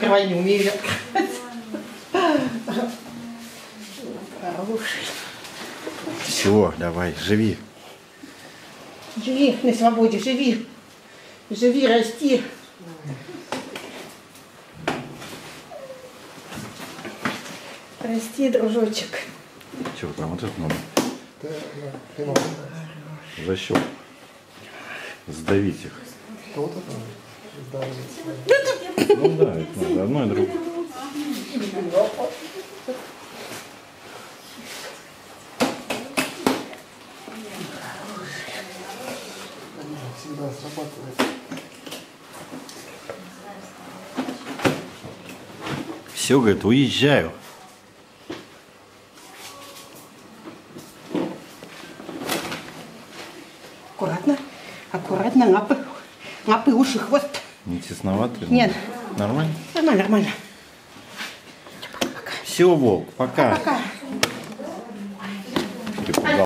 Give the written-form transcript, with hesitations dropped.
Давай, не умею. Хороший. Все, давай, живи. Живи на свободе, живи. Живи, расти. Расти, дружочек. Че, прям вот это надо? За счет. Сдавить их. Ну да, это надо одно и другое. Всегда срабатывает. Все, говорит, уезжаю. Аккуратно, аккуратно, лапы, уши, хвост. Не тесновато? Нет. Нормально? Нормально, нормально. Все, Волк, пока. Пока.